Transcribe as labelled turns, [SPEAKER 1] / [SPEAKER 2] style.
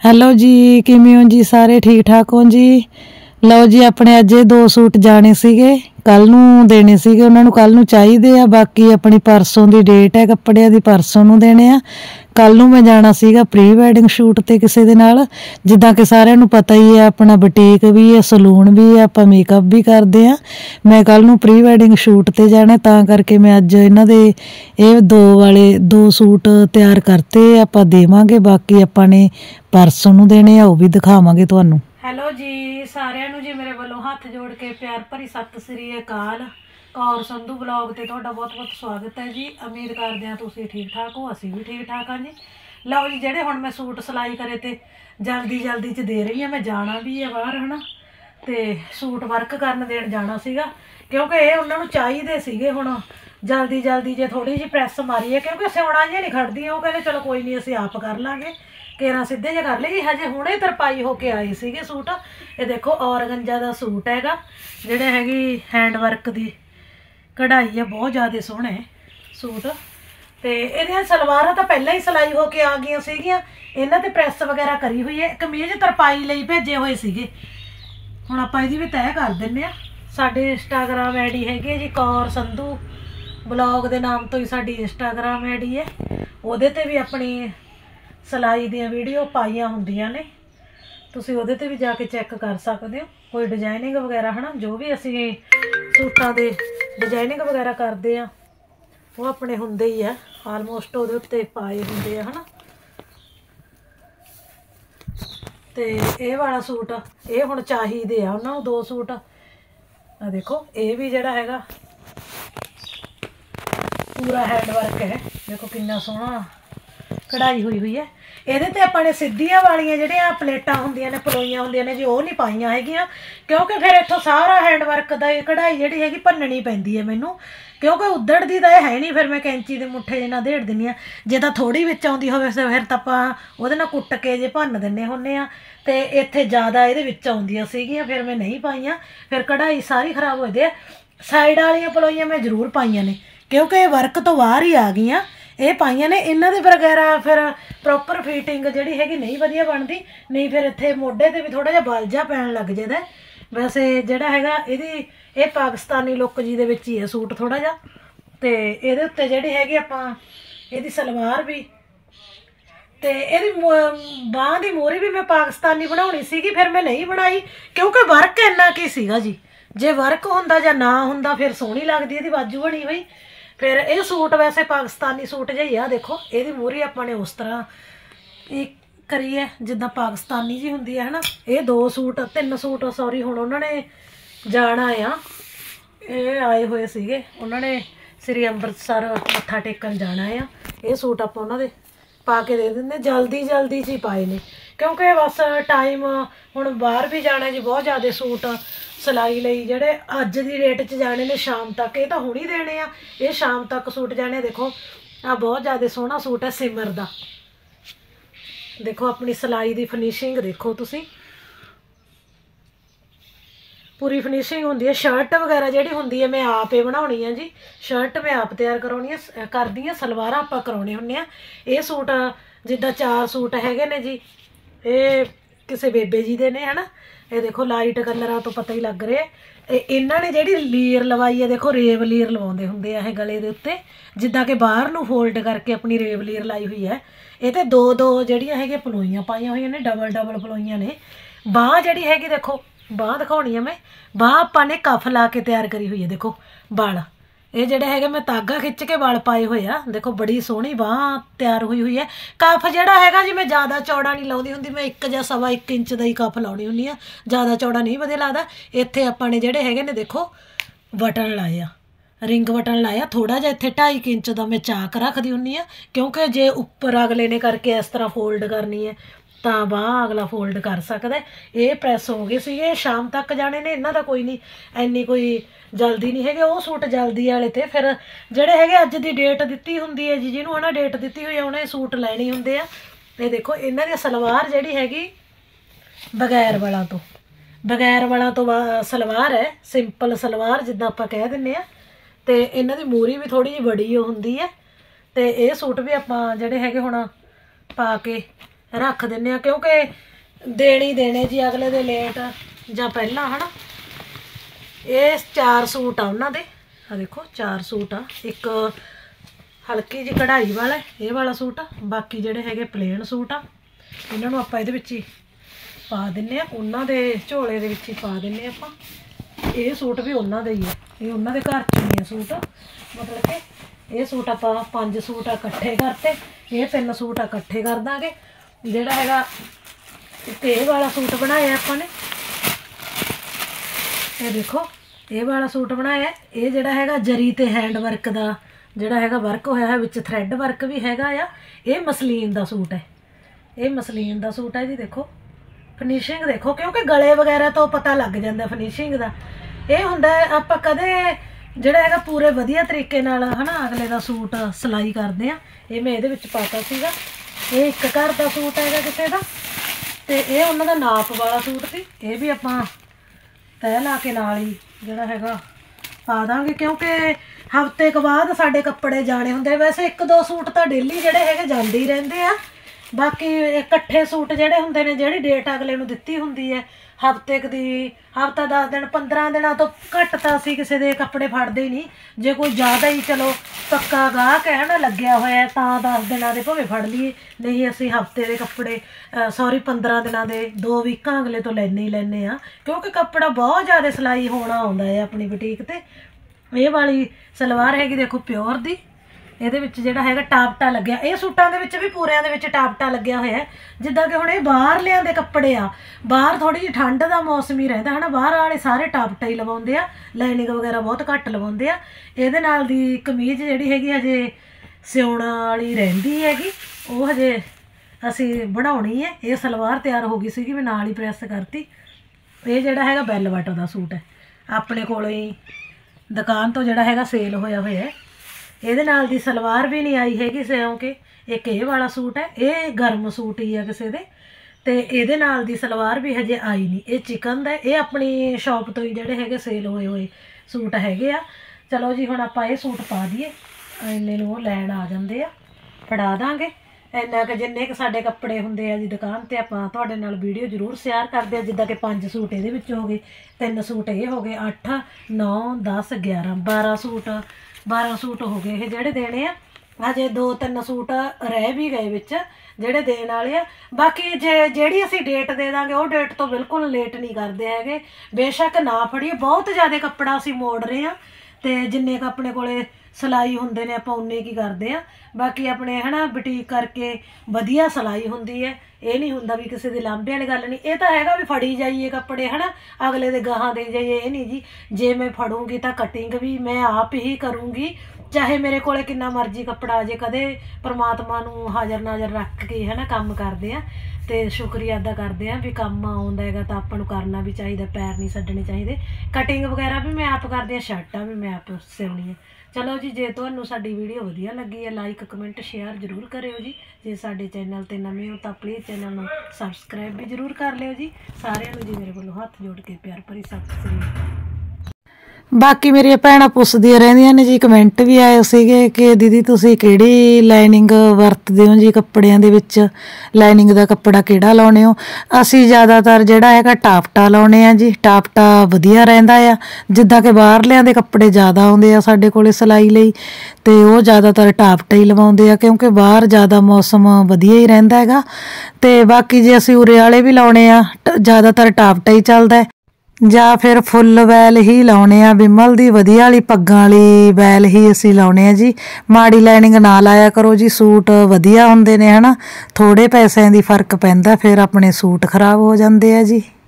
[SPEAKER 1] Hello ਜੀ, ਕਿਵੇਂ ਹੋ ਜੀ? ਸਾਰੇ ਠੀਕ ਠਾਕ ਹੋ ਜੀ? ਲਓ ਜੀ, ਆਪਣੇ ਅੱਜ ਇਹ 2 ਸੂਟ ਜਾਣੇ ਸੀਗੇ, ਕੱਲ ਨੂੰ ਦੇਣੇ ਸੀਗੇ ਉਹਨਾਂ ਨੂੰ, ਕੱਲ ਨੂੰ ਚਾਹੀਦੇ ਆ। ਬਾਕੀ ਆਪਣੀ ਪਰਸੋਂ ਦੀ ਡੇਟ ਹੈ ਕੱਪੜਿਆਂ ਦੀ, ਪਰਸੋਂ ਨੂੰ ਦੇਣੇ ਆ। ਕੱਲ ਨੂੰ ਮੈਂ ਜਾਣਾ ਸੀਗਾ ਪ੍ਰੀ ਵੈਡਿੰਗ ਸ਼ੂਟ ਤੇ ਕਿਸੇ ਦੇ ਨਾਲ। ਜਿੱਦਾਂ ਕਿ ਸਾਰਿਆਂ ਨੂੰ ਪਤਾ ਹੀ ਹੈ, ਆਪਣਾ ਬੁਟੀਕ ਵੀ ਹੈ, ਸਲੂਨ ਵੀ ਹੈ, ਆਪਾਂ ਮੇਕਅਪ ਵੀ ਕਰਦੇ ਹਾਂ। ਮੈਂ ਕੱਲ ਨੂੰ ਪ੍ਰੀ ਵੈਡਿੰਗ ਸ਼ੂਟ ਤੇ ਜਾਣਾ, ਤਾਂ ਕਰਕੇ ਮੈਂ ਅੱਜ ਇਹਨਾਂ ਦੇ ਇਹ 2 ਸੂਟ ਤਿਆਰ ਕਰਤੇ, ਆਪਾਂ ਦੇਵਾਂਗੇ। ਬਾਕੀ ਆਪਾਂ ਨੇ ਪਰਸੋਂ ਨੂੰ ਦੇਣੇ ਆ, ਉਹ ਵੀ ਦਿਖਾਵਾਂਗੇ ਤੁਹਾਨੂੰ। ਹੈਲੋ ਜੀ ਸਾਰਿਆਂ ਨੂੰ ਜੀ, ਮੇਰੇ ਵੱਲੋਂ ਹੱਥ ਜੋੜ ਕੇ ਪਿਆਰ ਭਰੀ ਸਤਿ ਸ੍ਰੀ ਅਕਾਲ। ਕੌਰ ਸੰਧੂ ਬਲੌਗ ਤੇ ਤੁਹਾਡਾ ਬਹੁਤ ਬਹੁਤ ਸਵਾਗਤ ਹੈ ਜੀ। ਉਮੀਦ ਕਰਦੇ ਹਾਂ ਤੁਸੀਂ ਠੀਕ ਠਾਕ ਹੋ, ਅਸੀਂ ਵੀ ਠੀਕ ਠਾਕ ਹਾਂ ਜੀ। ਲਓ ਜੀ, ਜਿਹੜੇ ਹੁਣ ਮੈਂ ਸੂਟ ਸਿਲਾਈ ਕਰੇ ਤੇ ਜਲਦੀ 'ਚ ਦੇ ਰਹੀ ਹਾਂ। ਮੈਂ ਜਾਣਾ ਵੀ ਹੈ ਬਾਹਰ, ਹੈ ਨਾ, ਤੇ ਸੂਟ ਵਰਕ ਕਰਨ ਦੇਣ ਜਾਣਾ ਸੀਗਾ, ਕਿਉਂਕਿ ਇਹ ਉਹਨਾਂ ਨੂੰ ਚਾਹੀਦੇ ਸੀਗੇ। ਹੁਣ ਜਲਦੀ ਜੇ ਥੋੜੀ ਜਿਹੀ ਪ੍ਰੈਸ ਮਾਰੀ ਹੈ, ਕਿਉਂਕਿ ਸਿਉਣਾ ਜਿਹੀਆਂ ਨਹੀਂ ਖੜਦੀਆਂ। ਉਹ ਕਹਿੰਦੇ ਚਲੋ ਕੋਈ ਨਹੀਂ, ਅਸੀਂ ਆਪ ਕਰ ਲਾਂਗੇ, ਕੇਰਾਂ ਸਿੱਧੇ ਜਿਹੇ ਕਰ ਲਈ। ਹਜੇ ਹੁਣੇ ਤਰਪਾਈ ਹੋ ਕੇ ਆਏ ਸੀਗੇ ਸੂਟ। ਇਹ ਦੇਖੋ ਔਰਗੰਜਾ ਦਾ ਸੂਟ ਹੈਗਾ, ਜਿਹੜੇ ਹੈਗੀ ਹੈਂਡ ਵਰਕ ਦੀ ਕਢਾਈ ਹੈ, ਬਹੁਤ ਜ਼ਿਆਦਾ ਸੋਹਣੇ ਸੂਟ। ਤੇ ਇਹਦੀਆਂ ਸਲਵਾਰਾਂ ਤਾਂ ਪਹਿਲਾਂ ਹੀ ਸਿਲਾਈ ਹੋ ਕੇ ਆ ਗਈਆਂ ਸੀਗੀਆਂ, ਇਹਨਾਂ ਤੇ ਪ੍ਰੈਸ ਵਗੈਰਾ ਕਰੀ ਹੋਈ ਹੈ। ਕਮੀਜ਼ ਤਰਪਾਈ ਲਈ ਭੇਜੇ ਹੋਏ ਸੀਗੇ। ਹੁਣ ਆਪਾਂ ਇਹਦੀ ਵੀ ਤੈਅ ਕਰ ਦਿੰਦੇ ਹਾਂ। ਸਾਡੇ ਇੰਸਟਾਗ੍ਰਾਮ ਆਈਡੀ ਹੈਗੀ ਜੀ ਕੌਰ ਸੰਧੂ ਬਲੌਗ ਦੇ ਨਾਮ ਤੋਂ ਹੀ ਸਾਡੀ ਇੰਸਟਾਗ੍ਰਾਮ ਆਈਡੀ ਹੈ। ਉਹਦੇ ਤੇ ਵੀ ਆਪਣੀ ਸਿਲਾਈ ਦੀਆਂ ਵੀਡੀਓ ਪਾਈਆਂ ਹੁੰਦੀਆਂ ਨੇ, ਤੁਸੀਂ ਉਹਦੇ ਤੇ ਵੀ ਜਾ ਕੇ ਚੈੱਕ ਕਰ ਸਕਦੇ ਹੋ। ਕੋਈ ਡਿਜ਼ਾਈਨਿੰਗ ਵਗੈਰਾ, ਹੈ ਨਾ, ਜੋ ਵੀ ਅਸੀਂ ਸੂਟਾਂ ਦੇ ਡਿਜ਼ਾਈਨਿੰਗ ਵਗੈਰਾ ਕਰਦੇ ਆ, ਉਹ ਆਪਣੇ ਹੁੰਦੇ ਹੀ ਆ ਆਲਮੋਸਟ, ਉਹਦੇ ਉੱਤੇ ਪਾਏ ਹੁੰਦੇ ਆ, ਹੈ ਨਾ। ਤੇ ਇਹ ਵਾਲਾ ਸੂਟ ਇਹ ਹੁਣ ਚਾਹੀਦੇ ਆ ਉਹਨਾਂ ਨੂੰ 2 ਸੂਟ। ਆ ਦੇਖੋ, ਇਹ ਵੀ ਜਿਹੜਾ ਹੈਗਾ ਪੂਰਾ ਹੈਂਡ ਵਰਕ ਹੈ, ਦੇਖੋ ਕਿੰਨਾ ਸੋਹਣਾ ਕਢਾਈ ਹੋਈ ਹੈ। ਇਹਦੇ ਤੇ ਆਪਾਂ ਨੇ ਸਿੱਧੀਆਂ ਵਾਲੀਆਂ ਜਿਹੜੀਆਂ ਪਲੇਟਾਂ ਹੁੰਦੀਆਂ ਨੇ, ਪਲੋਈਆਂ ਹੁੰਦੀਆਂ ਨੇ ਜੀ, ਉਹ ਨਹੀਂ ਪਾਈਆਂ ਹੈਗੀਆਂ, ਕਿਉਂਕਿ ਫਿਰ ਇੱਥੋਂ ਸਾਰਾ ਹੈਂਡ ਵਰਕ ਦਾ ਇਹ ਕਢਾਈ ਜਿਹੜੀ ਹੈਗੀ ਭੰਨਣੀ ਪੈਂਦੀ ਹੈ ਮੈਨੂੰ, ਕਿਉਂਕਿ ਉੱਧੜਦੀ ਤਾਂ ਇਹ ਹੈ ਨਹੀਂ। ਫਿਰ ਮੈਂ ਕੈਂਚੀ ਦੇ ਮੁੱਠੇ ਜਿਹੇ ਨਾਲ ਦੇੜ ਦਿੰਦੀ ਹਾਂ। ਜੇ ਤਾਂ ਥੋੜ੍ਹੀ ਵਿੱਚ ਆਉਂਦੀ ਹੋਵੇ ਫਿਰ ਤਾਂ ਆਪਾਂ ਉਹਦੇ ਨਾਲ ਕੁੱਟ ਕੇ ਜੇ ਭੰਨ ਦਿੰਦੇ ਹੁੰਦੇ ਹਾਂ। ਅਤੇ ਇੱਥੇ ਜ਼ਿਆਦਾ ਇਹਦੇ ਵਿੱਚ ਆਉਂਦੀਆਂ ਸੀਗੀਆਂ, ਫਿਰ ਮੈਂ ਨਹੀਂ ਪਾਈਆਂ, ਫਿਰ ਕਢਾਈ ਸਾਰੀ ਖਰਾਬ ਹੋ ਜਾਂਦੀ ਹੈ। ਸਾਈਡ ਵਾਲੀਆਂ ਪਲੋਈਆਂ ਮੈਂ ਜ਼ਰੂਰ ਪਾਈਆਂ ਨੇ, ਕਿਉਂਕਿ ਇਹ ਵਰਕ ਤੋਂ ਬਾਹਰ ਹੀ ਆ ਗਈਆਂ, ਇਹ ਪਾਈਆਂ ਨੇ। ਇਹਨਾਂ ਦੇ ਵਗੈਰਾ ਫਿਰ ਪ੍ਰੋਪਰ ਫਿਟਿੰਗ ਜਿਹੜੀ ਹੈਗੀ ਨਹੀਂ ਵਧੀਆ ਬਣਦੀ, ਨਹੀਂ ਫਿਰ ਇੱਥੇ ਮੋਢੇ 'ਤੇ ਵੀ ਥੋੜ੍ਹਾ ਜਿਹਾ ਬਲ ਜਿਹਾ ਪੈਣ ਲੱਗ ਜਾਂਦਾ। ਵੈਸੇ ਜਿਹੜਾ ਹੈਗਾ ਇਹਦੀ ਇਹ ਪਾਕਿਸਤਾਨੀ ਲੁੱਕ ਜੀ ਦੇ ਵਿੱਚ ਹੀ ਹੈ ਸੂਟ ਥੋੜ੍ਹਾ ਜਿਹਾ। ਅਤੇ ਇਹਦੇ ਉੱਤੇ ਜਿਹੜੀ ਹੈਗੀ ਆਪਾਂ ਇਹਦੀ ਸਲਵਾਰ ਵੀ, ਅਤੇ ਇਹਦੀ ਬਾਂਹ ਦੀ ਮੂਹਰੀ ਵੀ ਮੈਂ ਪਾਕਿਸਤਾਨੀ ਬਣਾਉਣੀ ਸੀਗੀ, ਫਿਰ ਮੈਂ ਨਹੀਂ ਬਣਾਈ, ਕਿਉਂਕਿ ਵਰਕ ਇੰਨਾ ਕੀ ਸੀਗਾ ਜੀ। ਜੇ ਵਰਕ ਹੁੰਦਾ ਜਾਂ ਨਾ ਹੁੰਦਾ ਫਿਰ ਸੋਹਣੀ ਲੱਗਦੀ ਇਹਦੀ ਬਾਜੂ ਬਣੀ ਹੋਈ। ਫਿਰ ਇਹ ਸੂਟ ਵੈਸੇ ਪਾਕਿਸਤਾਨੀ ਸੂਟ ਜਿਹਾ ਹੀ ਆ, ਦੇਖੋ ਇਹਦੀ ਮੂਹਰੀ ਆਪਾਂ ਨੇ ਉਸ ਤਰ੍ਹਾਂ ਇਹ ਕਰੀ ਹੈ ਜਿੱਦਾਂ ਪਾਕਿਸਤਾਨੀ ਜੀ ਹੁੰਦੀ ਹੈ, ਹੈ ਨਾ। ਇਹ 3 ਸੂਟ ਸੌਰੀ, ਹੁਣ ਉਹਨਾਂ ਨੇ ਜਾਣਾ ਆ, ਇਹ ਆਏ ਹੋਏ ਸੀਗੇ, ਉਹਨਾਂ ਨੇ ਸ੍ਰੀ ਅੰਮ੍ਰਿਤਸਰ ਮੱਥਾ ਟੇਕਣ ਜਾਣਾ ਆ। ਇਹ ਸੂਟ ਆਪਾਂ ਉਹਨਾਂ ਦੇ ਪਾ ਕੇ ਦੇ ਦਿੰਦੇ, ਜਲਦੀ 'ਚ ਹੀ ਪਾਏ ਨੇ, ਕਿਉਂਕਿ ਬਸ ਟਾਈਮ ਹੁਣ ਬਾਹਰ ਵੀ ਜਾਣਾ ਜੀ। ਬਹੁਤ ਜ਼ਿਆਦਾ ਸੂਟ ਸਿਲਾਈ ਲਈ ਜਿਹੜੇ ਅੱਜ ਦੀ ਡੇਟ 'ਚ ਜਾਣੇ ਨੇ ਸ਼ਾਮ ਤੱਕ, ਇਹ ਤਾਂ ਹੁਣ ਹੀ ਦੇਣੇ ਆ, ਇਹ ਸ਼ਾਮ ਤੱਕ ਸੂਟ ਜਾਣੇ। ਦੇਖੋ ਆਹ ਬਹੁਤ ਜ਼ਿਆਦਾ ਸੋਹਣਾ ਸੂਟ ਹੈ ਸਿਮਰ ਦਾ, ਦੇਖੋ ਆਪਣੀ ਸਿਲਾਈ ਦੀ ਫਿਨਿਸ਼ਿੰਗ ਦੇਖੋ ਤੁਸੀਂ, ਪੂਰੀ ਫਿਨਿਸ਼ਿੰਗ ਹੁੰਦੀ ਹੈ। ਸ਼ਰਟ ਵਗੈਰਾ ਜਿਹੜੀ ਹੁੰਦੀ ਹੈ ਮੈਂ ਆਪ ਹੀ ਬਣਾਉਣੀ ਆ ਜੀ, ਸ਼ਰਟ ਮੈਂ ਆਪ ਤਿਆਰ ਕਰਦੀ ਹਾਂ, ਸਲਵਾਰਾਂ ਆਪਾਂ ਕਰਾਉਣੇ ਹੁੰਦੇ ਆ। ਇਹ ਸੂਟ ਜਿੱਦਾਂ 4 ਸੂਟ ਹੈਗੇ ਨੇ ਜੀ, ਇਹ ਕਿਸੇ ਬੇਬੇ ਜੀ ਦੇ ਨੇ, ਹੈ ਨਾ। ਇਹ ਦੇਖੋ ਲਾਈਟ ਕਲਰਾਂ ਤੋਂ ਪਤਾ ਹੀ ਲੱਗ ਰਿਹਾ। ਇਹਨਾਂ ਨੇ ਜਿਹੜੀ ਲੀਰ ਲਵਾਈ ਹੈ, ਦੇਖੋ ਰੇਵ ਲੀਰ ਲਵਾਉਂਦੇ ਹੁੰਦੇ ਆ ਇਹ ਗਲੇ ਦੇ ਉੱਤੇ, ਜਿੱਦਾਂ ਕਿ ਬਾਹਰ ਨੂੰ ਫੋਲਡ ਕਰਕੇ ਆਪਣੀ ਰੇਵ ਲੀਰ ਲਾਈ ਹੋਈ ਹੈ। ਇਹ ਤੇ 2 ਜਿਹੜੀਆਂ ਹੈਗੀਆਂ ਪਲੋਈਆਂ ਪਾਈਆਂ ਹੋਈਆਂ ਨੇ, ਡਬਲ ਪਲੋਈਆਂ ਨੇ। ਬਾਂਹ ਜਿਹੜੀ ਹੈਗੀ ਦੇਖੋ, ਬਾਂਹ ਦਿਖਾਉਣੀ ਆ ਮੈਂ, ਬਾਂਹ ਆਪਾਂ ਨੇ ਕਫ ਲਾ ਕੇ ਤਿਆਰ ਕਰੀ ਹੋਈ ਹੈ। ਦੇਖੋ ਵਲ ਇਹ ਜਿਹੜੇ ਹੈਗੇ ਮੈਂ ਤਾਗਾ ਖਿੱਚ ਕੇ ਵਲ ਪਾਏ ਹੋਏ ਆ, ਦੇਖੋ ਬੜੀ ਸੋਹਣੀ ਬਾਂਹ ਤਿਆਰ ਹੋਈ ਹੈ। ਕਫ ਜਿਹੜਾ ਹੈਗਾ ਜੀ ਮੈਂ ਜ਼ਿਆਦਾ ਚੌੜਾ ਨਹੀਂ ਲਾਉਂਦੀ ਹੁੰਦੀ, ਮੈਂ 1 ਜਾਂ 1.25 ਇੰਚ ਦਾ ਹੀ ਕਫ ਲਾਉਣੀ ਹੁੰਦੀ ਆ, ਜ਼ਿਆਦਾ ਚੌੜਾ ਨਹੀਂ ਵਧੀਆ ਲੱਗਦਾ। ਇੱਥੇ ਆਪਾਂ ਨੇ ਜਿਹੜੇ ਹੈਗੇ ਨੇ ਦੇਖੋ ਬਟਨ ਲਾਏ ਆ, ਰਿੰਗ ਬਟਨ ਲਾਇਆ ਥੋੜ੍ਹਾ ਜਿਹਾ, ਇੱਥੇ 2.5 ਇੰਚ ਦਾ ਮੈਂ ਚਾਕ ਰੱਖਦੀ ਹੁੰਦੀ ਹਾਂ, ਕਿਉਂਕਿ ਜੇ ਉੱਪਰ ਅਗਲੇ ਨੇ ਕਰਕੇ ਇਸ ਤਰ੍ਹਾਂ ਫੋਲਡ ਕਰਨੀ ਹੈ ਤਾਂ ਬਾਂਹ ਅਗਲਾ ਫੋਲਡ ਕਰ ਸਕਦਾ। ਇਹ ਪ੍ਰੈਸ ਹੋ ਗਏ ਸੀਗੇ, ਸ਼ਾਮ ਤੱਕ ਜਾਣੇ ਨੇ, ਇਹਨਾਂ ਦਾ ਕੋਈ ਨਹੀਂ ਇੰਨੀ ਕੋਈ ਜਲਦੀ ਨਹੀਂ ਹੈਗੇ। ਉਹ ਸੂਟ ਜਲਦੀ ਵਾਲੇ ਤੇ ਫਿਰ ਜਿਹੜੇ ਹੈਗੇ ਅੱਜ ਦੀ ਡੇਟ ਦਿੱਤੀ ਹੁੰਦੀ ਹੈ ਜੀ, ਜਿਹਨੂੰ ਹੈ ਨਾ ਡੇਟ ਦਿੱਤੀ ਹੋਈ ਹੈ ਉਹਨੇ ਸੂਟ ਲੈਣੇ ਹੁੰਦੇ ਆ। ਇਹ ਦੇਖੋ ਇਹਨਾਂ ਦੀ ਸਲਵਾਰ ਜਿਹੜੀ ਹੈਗੀ ਬਗੈਰ ਵਾਲਾਂ ਤੋਂ ਸਲਵਾਰ ਹੈ, ਸਿੰਪਲ ਸਲਵਾਰ ਜਿੱਦਾਂ ਆਪਾਂ ਕਹਿ ਦਿੰਦੇ ਹਾਂ। ਅਤੇ ਇਹਨਾਂ ਦੀ ਮੂਹਰੀ ਵੀ ਥੋੜ੍ਹੀ ਜਿਹੀ ਬੜੀ ਹੁੰਦੀ ਹੈ। ਅਤੇ ਇਹ ਸੂਟ ਵੀ ਆਪਾਂ ਜਿਹੜੇ ਹੈਗੇ ਹੁਣ ਪਾ ਕੇ रख दिंने क्योंकि देने जी अगले दे लेट जां पहला है ना। ये 4 सूट आ उन्होंने आ देखो 4 सूट आ। एक हल्की जी कढ़ाई वाला ये वाला सूट आ, बाकी जेडे है प्लेन सूट आ इन्होंने आप ये पा दिन्ने उन्होंने दे झोले दे विच ही पा दिन्ने आप। ये सूट भी उन्होंने ही है, ये उन्होंने घर च ही है सूट। मतलब कि ये सूट आप 5 सूट इकट्ठे करते, ये 3 सूट इकट्ठे कर देंगे। जोड़ा है ये वाला सूट बनाया आपने, ये देखो ये वाला सूट बनाया। ये जोड़ा है जरी ते हैंड वर्क का जोड़ा है वर्क होया है, विच थ्रैड वर्क भी हैगा आ। ये मसलीन का सूट है, ये मसलीन का सूट है जी। देखो फिनिशिंग देखो, क्योंकि गले वगैरह तो पता लग जाता फिनिशिंग का। ये हुंदा आप कदे जोड़ा है पूरे वधिया तरीके नाल है ना अगले का सूट सिलाई करते हैं। ये मैं ये पाता सीगा, ये एक घर का सूट है किसी का, तो ये उन्होंने नाप वाला सूट सी। ये भी आप तय ला के नाल ही जोड़ा है पा देंगे, क्योंकि हफ्ते के बाद साढ़े कपड़े जाने होंगे। वैसे 1-2 सूट तो डेली जोड़े है जाते ही रहते हैं, बाकी इकट्ठे सूट जोड़े होंगे ने जी डेट अगले नूं दित्ती हुंदी है हफ्ते दी, हफ्ता 10 दिन 15 दिनों तो घट तो असीं किसी के कपड़े फड़ते ही नहीं। जे कोई ज़्यादा ही चलो पक्का गाहक है ना लग्या होया तो 10 दिनों के भावें फड़ लीए, नहीं असीं हफ्ते के कपड़े सॉरी 15 दिनों के 2 वीकां अगले तो लैने ही लैने आ, क्योंकि कपड़ा बहुत ज़्यादा सिलाई होना आउंदा है अपनी बुटीक ते। ये वाली सलवार हैगी देखो प्योर दी, ये जोड़ा है टापटा लग्या। ये सूटां दे विच भी पूरियां दे विच टापटा लग्या होया है। जिद्दां कि हुण ये बाहर लिआंदे कपड़े आ, बाहर थोड़ी जी ठंड का मौसम ही रहिंदा है ना, बाहर वाले सारे टापटा ही लवाउंदे आ, लाइनिंग वगैरह बहुत घट लवाउंदे आ। इहदे नाल दी कमीज जिहड़ी हैगी हजे सिउण वाली रहिंदी हैगी, वो हजे असीं बनाउणी है। ये सलवार तैयार हो गई सीगी, मैं नाल ही प्रैस करती। ये जिहड़ा हैगा वेलवेट दा सूट है, अपने कोलों ही दुकान तो जिहड़ा हैगा सेल होया होया है। ये नाल दी सलवार भी नहीं आई हैगी सिउं के। एक ये वाला सूट है, ये गर्म सूट ही है किसी दे, ते ये नाल दी सलवार भी हजे आई नहीं। ये चिकन है, ये अपनी शॉप तो ही जोड़े है सेल होए हुए सूट हैगे आ। चलो जी हुण आपां ये सूट पा दईए, इन्ने नूं लैण आ जांदे आ, फड़ा दांगे इन्ना कि जिन्ने कि साडे कपड़े हुंदे आ जी दुकान ते आपां तुहाडे नाल वीडियो जरूर शेयर करदे आ। जिद्दां कि 5 सूट इहदे विच हो गए, 3 सूट ये हो गए, 8 9 10 11 12 सूट हो गए ये जेडे देने आ। हजे 2-3 सूट रह भी गए विच जेडे देण वाले आ। बाकी जे जेड़ी असीं डेट दे दांगे वो डेट तो बिल्कुल लेट नहीं करदे हैगे। बेशक ना फड़िए, बहुत ज़्यादा कपड़ा असीं मोड़ रहे हैं, तो जिन्ने क अपने कोले सिलाई हुंदे ने आपां उन्ने की करदे आ। बाकी अपने है ना बुटीक करके वधिया सिलाई हुंदी है, ये नहीं हुंदा भी किसी दी लांभे वाली गल नहीं। ये तो हैगा भी फड़ी जाइए कपड़े है ना अगले दे गाहां दे जाइए, ये नहीं जी। जे मैं फड़ूंगी तो कटिंग भी मैं आप ही करूँगी, चाहे मेरे कोले किन्ना मर्जी कपड़ा आ जे। कदे परमात्मा नूं हाज़र नाज़र रख के है ना काम करदे आ, तो शुक्रिया अदा करते हैं भी काम आउंदा हैगा तो आपां नूं करना भी चाहिए, पैर नहीं छड्डने चाहिए। कटिंग वगैरह भी मैं आप करदी हां, शर्टां भी मैं आप सिउणी है। चलो जी, जे तुहानूं साडी वीडियो वधिया लगी है लाइक कमेंट शेयर जरूर करियो जी। जे साडे चैनल ते नवे हो तो प्लीज़ चैनल नूं सबसक्राइब भी जरूर कर लियो जी। सारिआं नूं जी मेरे कोलों हत्थ जोड़ के प्यार भरी सत श्री अकाल। बाकी मेरिया भैणां पुछदियां रहिंदियां ने जी, कमेंट भी आए सीगे कि दीदी तुसीं किहड़ी लाइनिंग वरतदे हो जी कपड़िਆਂ ਦੇ ਵਿੱਚ, लाइनिंग ਦਾ कपड़ा ਕਿਹੜਾ ਲਾਉਣੇ ਹੋ। ਅਸੀਂ ਜ਼ਿਆਦਾਤਰ ਜਿਹੜਾ ਹੈਗਾ ਟਾਪਟਾ ਲਾਉਣੇ ਆ ਜੀ, ਟਾਪਟਾ ਵਧੀਆ ਰਹਿੰਦਾ ਆ। ਜਿੱਦਾਂ ਕਿ ਬਾਹਰਲਿਆਂ ਦੇ ਕੱਪੜੇ ਜ਼ਿਆਦਾ ਆਉਂਦੇ ਆ ਸਾਡੇ ਕੋਲੇ ਸਿਲਾਈ ਲਈ, ਤੇ ਉਹ ਜ਼ਿਆਦਾਤਰ ਟਾਪਟਾ ਹੀ ਲਵਾਉਂਦੇ ਆ, ਕਿਉਂਕਿ ਬਾਹਰ ਜ਼ਿਆਦਾ ਮੌਸਮ ਵਧੀਆ ਹੀ ਰਹਿੰਦਾ ਹੈਗਾ। ਤੇ ਬਾਕੀ ਜੇ ਅਸੀਂ ਉਰੇ ਵਾਲੇ ਵੀ ਲਾਉਣੇ ਆ, ਜ਼ਿਆਦਾਤਰ ਟਾਪਟਾ ਹੀ ਚੱਲਦਾ, ਜਾਂ ਫਿਰ ਫੁੱਲ ਵੈਲ ਹੀ ਲਾਉਣੇ ਆ। ਵਿਮਲ ਦੀ ਵਧੀਆ ਵਾਲੀ ਪੱਗਾਂ ਵਾਲੀ ਵੈਲ ਹੀ ਅਸੀਂ ਲਾਉਣੇ ਆ ਜੀ। ਮਾੜੀ ਲਾਈਨਿੰਗ ਨਾ ਲਾਇਆ ਕਰੋ ਜੀ, ਸੂਟ ਵਧੀਆ ਹੁੰਦੇ ਨੇ ਹੈ ਨਾ, ਥੋੜ੍ਹੇ ਪੈਸਿਆਂ ਦੀ ਫਰਕ ਪੈਂਦਾ, ਫਿਰ ਆਪਣੇ ਸੂਟ ਖਰਾਬ ਹੋ ਜਾਂਦੇ ਆ ਜੀ।